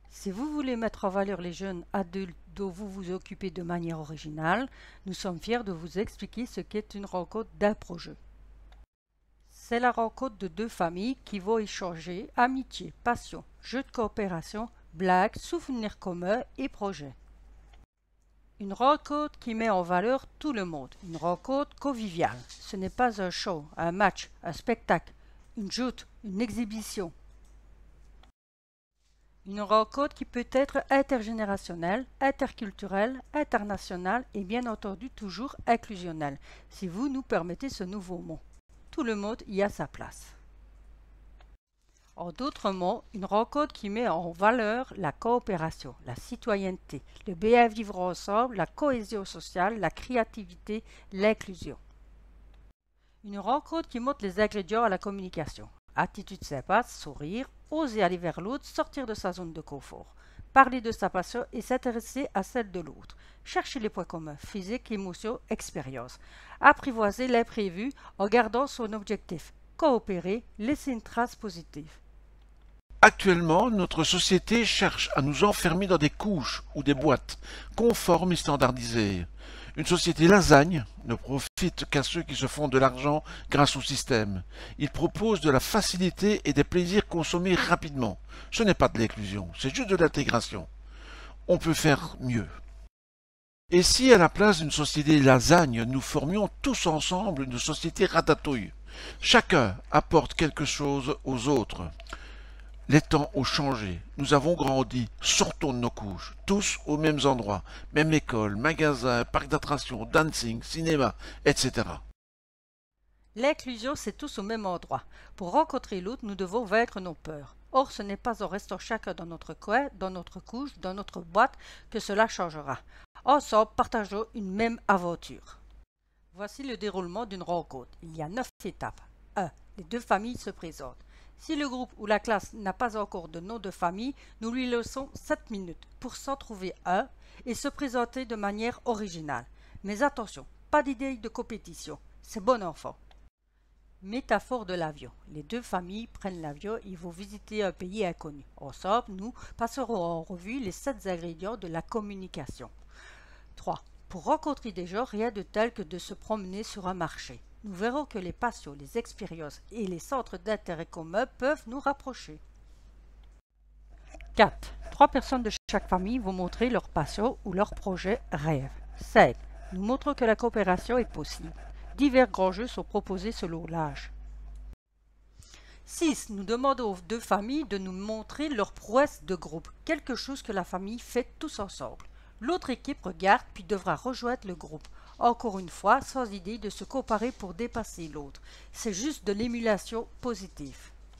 Si vous voulez mettre en valeur les jeunes adultes dont vous vous occupez de manière originale, nous sommes fiers de vous expliquer ce qu'est une rencontre d'impro-jeu. C'est la rencontre de deux familles qui vont échanger amitié, passion, jeux de coopération, blagues, souvenirs communs et projets. Une rencontre qui met en valeur tout le monde, une rencontre conviviale. Ce n'est pas un show, un match, un spectacle, une joute, une exhibition. Une rencontre qui peut être intergénérationnelle, interculturelle, internationale et bien entendu toujours inclusionnelle, si vous nous permettez ce nouveau mot. Tout le monde y a sa place. En d'autres mots, une rencontre qui met en valeur la coopération, la citoyenneté, le bien vivre ensemble, la cohésion sociale, la créativité, l'inclusion. Une rencontre qui montre les ingrédients à la communication. Attitude sympa, sourire, oser aller vers l'autre, sortir de sa zone de confort. Parler de sa passion et s'intéresser à celle de l'autre. Chercher les points communs, physique, émotion, expérience. Apprivoiser l'imprévu en gardant son objectif. Coopérer, laisser une trace positive. Actuellement, notre société cherche à nous enfermer dans des couches ou des boîtes, conformes et standardisées. Une société lasagne ne profite qu'à ceux qui se font de l'argent grâce au système. Il propose de la facilité et des plaisirs consommés rapidement. Ce n'est pas de l'inclusion, c'est juste de l'intégration. On peut faire mieux. Et si à la place d'une société lasagne, nous formions tous ensemble une société ratatouille? Chacun apporte quelque chose aux autres. Les temps ont changé, nous avons grandi, sortons de nos couches, tous aux mêmes endroits, même école, magasin, parc d'attractions, dancing, cinéma, etc. L'inclusion, c'est tous au même endroit. Pour rencontrer l'autre, nous devons vaincre nos peurs. Or, ce n'est pas en restant chacun dans notre coin, dans notre couche, dans notre boîte, que cela changera. Ensemble, partageons une même aventure. Voici le déroulement d'une rencontre. Il y a 9 étapes. 1. Les deux familles se présentent. Si le groupe ou la classe n'a pas encore de nom de famille, nous lui laissons 7 minutes pour s'en trouver un et se présenter de manière originale. Mais attention, pas d'idée de compétition, c'est bon enfant. Métaphore de l'avion. Les deux familles prennent l'avion et vont visiter un pays inconnu. Ensemble, nous passerons en revue les 7 ingrédients de la communication. 3. Pour rencontrer des gens, rien de tel que de se promener sur un marché. Nous verrons que les passions, les expériences et les centres d'intérêt communs peuvent nous rapprocher. 4. 3 personnes de chaque famille vont montrer leur passion ou leur projet rêve. 5. Nous montrons que la coopération est possible. Divers grands jeux sont proposés selon l'âge. 6. Nous demandons aux deux familles de nous montrer leur prouesse de groupe, quelque chose que la famille fait tous ensemble. L'autre équipe regarde puis devra rejoindre le groupe. Encore une fois, sans idée de se comparer pour dépasser l'autre. C'est juste de l'émulation positive.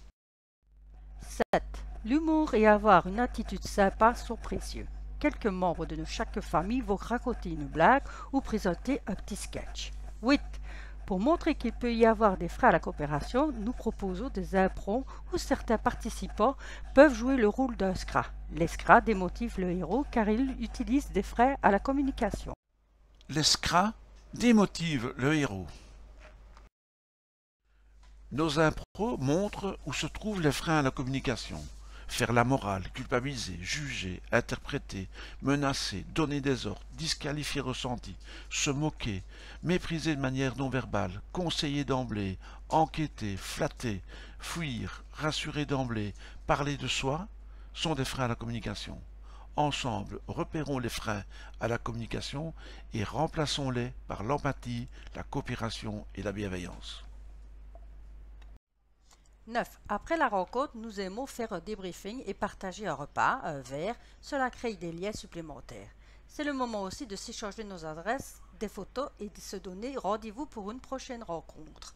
7. L'humour et avoir une attitude sympa sont précieux. Quelques membres de chaque famille vont raconter une blague ou présenter un petit sketch. 8. Pour montrer qu'il peut y avoir des frais à la coopération, nous proposons des impros où certains participants peuvent jouer le rôle d'un scra. Les scras démotivent le héros car ils utilisent des frais à la communication. Les scras démotivent le héros. Nos impros montrent où se trouvent les freins à la communication. Faire la morale, culpabiliser, juger, interpréter, menacer, donner des ordres, disqualifier ressenti, se moquer, mépriser de manière non verbale, conseiller d'emblée, enquêter, flatter, fuir, rassurer d'emblée, parler de soi, sont des freins à la communication. Ensemble, repérons les freins à la communication et remplaçons-les par l'empathie, la coopération et la bienveillance. 9. Après la rencontre, nous aimons faire un débriefing et partager un repas, un verre. Cela crée des liens supplémentaires. C'est le moment aussi de s'échanger nos adresses, des photos et de se donner rendez-vous pour une prochaine rencontre.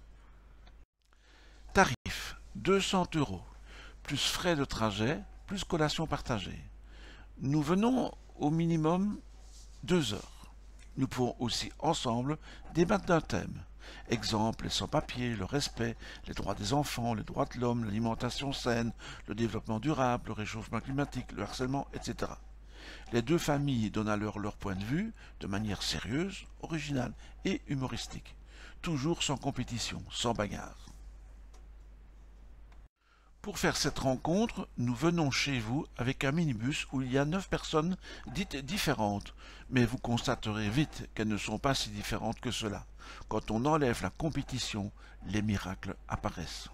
Tarif 200 €, plus frais de trajet, plus collation partagée. Nous venons au minimum 2 heures. Nous pouvons aussi ensemble débattre d'un thème. Exemple, les sans-papiers, le respect, les droits des enfants, les droits de l'homme, l'alimentation saine, le développement durable, le réchauffement climatique, le harcèlement, etc. Les deux familles donnent alors leur point de vue de manière sérieuse, originale et humoristique. Toujours sans compétition, sans bagarre. Pour faire cette rencontre, nous venons chez vous avec un minibus où il y a 9 personnes dites différentes. Mais vous constaterez vite qu'elles ne sont pas si différentes que cela. Quand on enlève la compétition, les miracles apparaissent.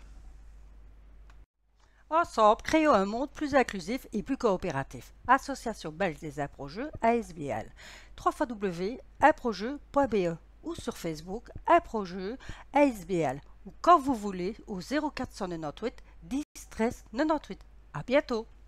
Ensemble, créons un monde plus inclusif et plus coopératif. Association belge des improjeux, ASBL. www.improjeux.be ou sur Facebook, improjeux, ASBL. Ou quand vous voulez au 0498 10 13 98. À bientôt!